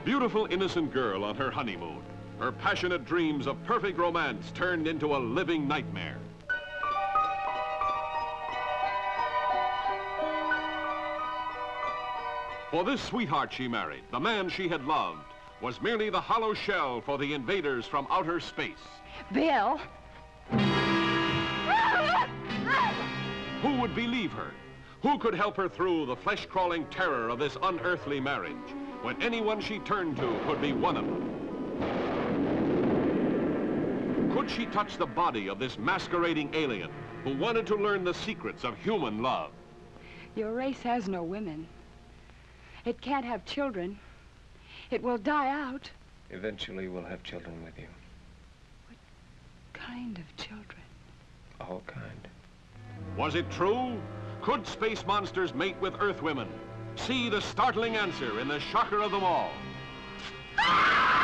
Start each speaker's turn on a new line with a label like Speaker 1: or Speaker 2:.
Speaker 1: beautiful, innocent girl on her honeymoon. Her passionate dreams of perfect romance turned into a living nightmare. For this sweetheart she married, the man she had loved, was merely the hollow shell for the invaders from outer space.
Speaker 2: Bill!
Speaker 1: Who would believe her? Who could help her through the flesh-crawling terror of this unearthly marriage, when anyone she turned to could be one of them? Could she touch the body of this masquerading alien who wanted to learn the secrets of human love?
Speaker 2: Your race has no women. It can't have children. It will die out.
Speaker 3: Eventually, we'll have children with you.
Speaker 2: What kind of children?
Speaker 3: All kind.
Speaker 1: Was it true? Could space monsters mate with Earth women? See the startling answer in the shocker of them all.